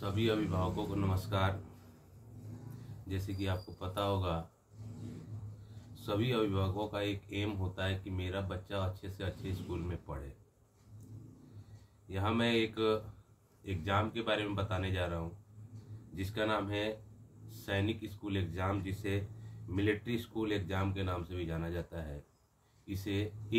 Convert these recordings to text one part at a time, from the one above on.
सभी अभिभावकों को नमस्कार। जैसे कि आपको पता होगा, सभी अभिभावकों का एक एम होता है कि मेरा बच्चा अच्छे से अच्छे स्कूल में पढ़े। यहाँ मैं एक एग्ज़ाम के बारे में बताने जा रहा हूँ जिसका नाम है सैनिक स्कूल एग्ज़ाम, जिसे मिलिट्री स्कूल एग्ज़ाम के नाम से भी जाना जाता है। इसे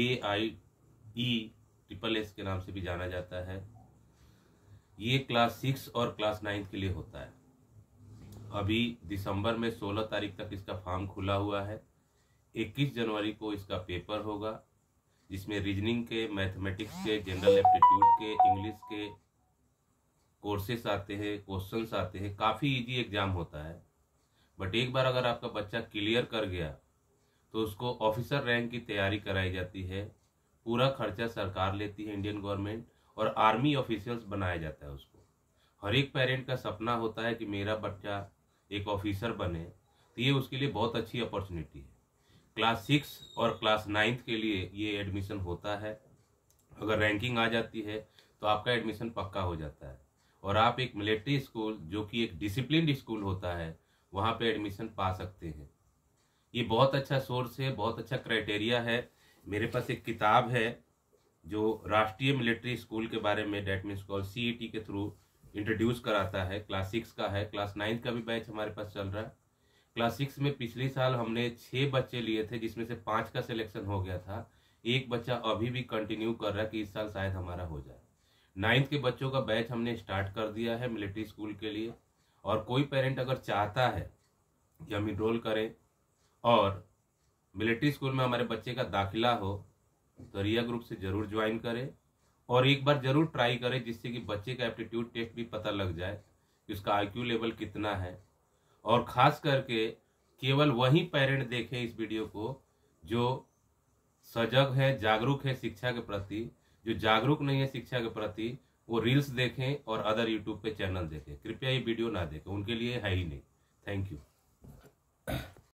AIESSS के नाम से भी जाना जाता है। ये क्लास 6 और क्लास 9 के लिए होता है। अभी दिसंबर में 16 तारीख तक इसका फॉर्म खुला हुआ है। 21 जनवरी को इसका पेपर होगा, जिसमें रीजनिंग के, मैथमेटिक्स के, जनरल एप्टीट्यूड के, इंग्लिश के कोर्सेस आते हैं, क्वेश्चंस आते हैं। काफ़ी इजी एग्ज़ाम होता है। बट एक बार अगर आपका बच्चा क्लियर कर गया तो उसको ऑफिसर रैंक की तैयारी कराई जाती है। पूरा खर्चा सरकार लेती है, इंडियन गवर्नमेंट, और आर्मी ऑफिशियल्स बनाया जाता है उसको। हर एक पेरेंट का सपना होता है कि मेरा बच्चा एक ऑफिसर बने, तो ये उसके लिए बहुत अच्छी अपॉर्चुनिटी है। क्लास 6 और क्लास 9 के लिए ये एडमिशन होता है। अगर रैंकिंग आ जाती है तो आपका एडमिशन पक्का हो जाता है और आप एक मिलिट्री स्कूल, जो कि एक डिसिप्लिन्ड स्कूल होता है, वहाँ पे एडमिशन पा सकते हैं। ये बहुत अच्छा सोर्स है, बहुत अच्छा क्राइटेरिया है। मेरे पास एक किताब है जो राष्ट्रीय मिलिट्री स्कूल के बारे में, डेट मीन्स कॉल CET के थ्रू इंट्रोड्यूस कराता है। क्लास 6 का है, क्लास 9 का भी बैच हमारे पास चल रहा है। क्लास 6 में पिछले साल हमने 6 बच्चे लिए थे, जिसमें से 5 का सिलेक्शन हो गया था। एक बच्चा अभी भी कंटिन्यू कर रहा है कि इस साल शायद हमारा हो जाए। 9th के बच्चों का बैच हमने स्टार्ट कर दिया है मिलिट्री स्कूल के लिए। और कोई पेरेंट अगर चाहता है कि हम इनरोल करें और मिलिट्री स्कूल में हमारे बच्चे का दाखिला हो, तो रिया ग्रुप से जरूर ज्वाइन करें और एक बार जरूर ट्राई करें, जिससे कि बच्चे का एप्टीट्यूड टेस्ट भी पता लग जाए कि उसका IQ लेवल कितना है। और खास करके केवल वही पेरेंट देखें इस वीडियो को जो सजग है, जागरूक है शिक्षा के प्रति। जो जागरूक नहीं है शिक्षा के प्रति, वो रील्स देखें और अदर यूट्यूब पे चैनल देखें। कृपया ये वीडियो ना देखें, उनके लिए है ही नहीं। Thank you.